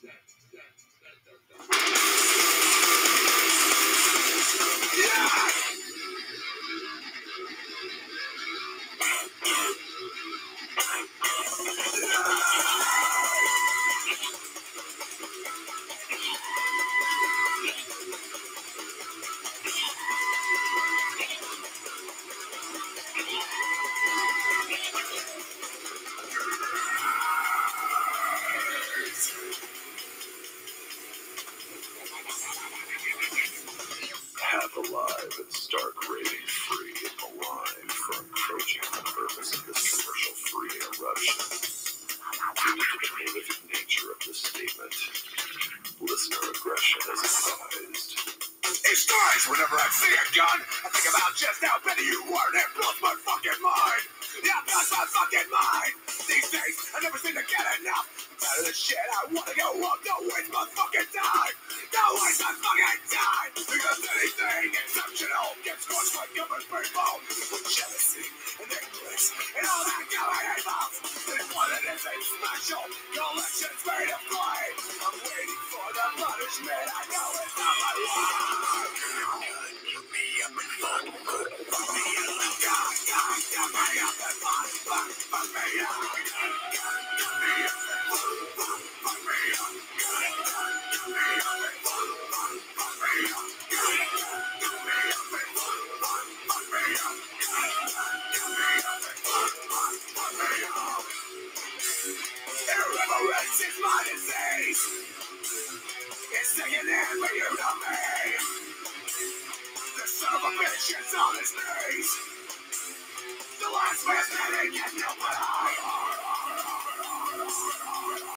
Half alive and stark raving free, alive for encroaching on the purpose of this commercial-free interruption. Due to the prolific nature of this statement, listener aggression is advised. It strikes whenever I see a gun. I think about just how petty you are, and it blows my fucking mind. Yeah, it blows my fucking mind. These days, I never seem to get enough. Out of the shit, I wanna go up. Don't waste my fucking time. Don't waste my fucking time. Because anything exceptional gets squashed like government people with jealousy and ignorance and all that going involved. This one that is a special collection's made of play. I'm waiting for the punishment. I know it's not my right. Put me up and fuck me up. Put me up. God, put me up and fuck me up. Put me up. Irreverence is my disease. It's singing in for you to me. The son of a bitch is on his knees. The last man that ain't getting no but I.